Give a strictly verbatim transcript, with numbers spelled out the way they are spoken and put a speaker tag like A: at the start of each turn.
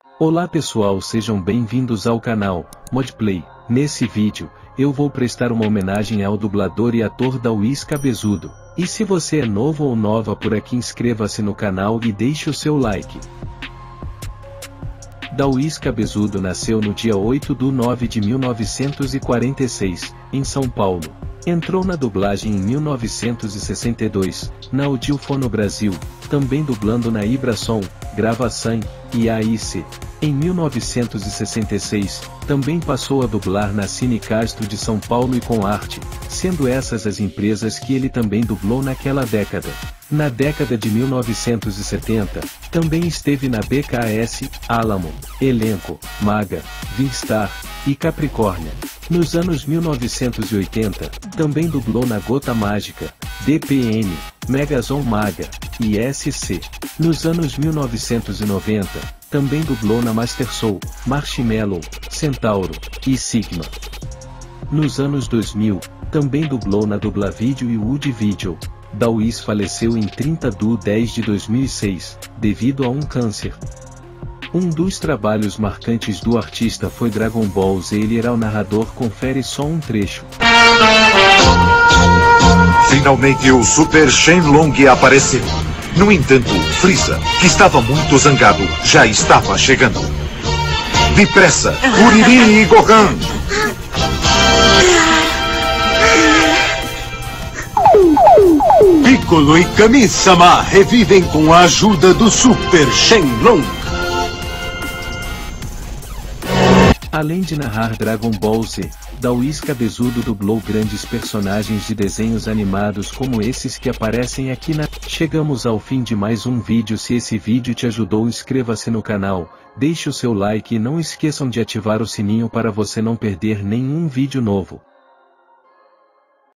A: Olá pessoal, sejam bem-vindos ao canal Modplay. Nesse vídeo, eu vou prestar uma homenagem ao dublador e ator Dauís Cabezudo. E se você é novo ou nova por aqui, inscreva-se no canal e deixe o seu like. Dauís Cabezudo nasceu no dia oito de nove de mil novecentos e quarenta e seis, em São Paulo. Entrou na dublagem em mil novecentos e sessenta e dois, na Audiofono Brasil, também dublando na Ibrasom, Gravação e A I C. Em mil novecentos e sessenta e seis, também passou a dublar na Cinecastro de São Paulo e Com Arte, sendo essas as empresas que ele também dublou naquela década. Na década de mil novecentos e setenta, também esteve na B K S, Alamo, Elenco, Maga, Vinstar e Capricórnia. Nos anos mil novecentos e oitenta, também dublou na Gota Mágica, D P N, Megazon Maga e S C. Nos anos mil novecentos e noventa, também dublou na Mastersoul, Marshmello, Centauro e Sigma. Nos anos dois mil, também dublou na Dublavídeo e Wood Video. Dauís faleceu em trinta de dez de dois mil e seis, devido a um câncer. Um dos trabalhos marcantes do artista foi Dragon Ball Z. Ele era o narrador. Confere só um trecho.
B: Finalmente o Super Shenlong apareceu. No entanto, Frieza, que estava muito zangado, já estava chegando. Depressa, Kuririn e Gohan! Piccolo e Kami-sama revivem com a ajuda do Super Shenlong.
A: Além de narrar Dragon Ball Z, Dauís Cabezudo dublou grandes personagens de desenhos animados como esses que aparecem aqui na... Chegamos ao fim de mais um vídeo. Se esse vídeo te ajudou, inscreva-se no canal, deixe o seu like e não esqueçam de ativar o sininho para você não perder nenhum vídeo novo.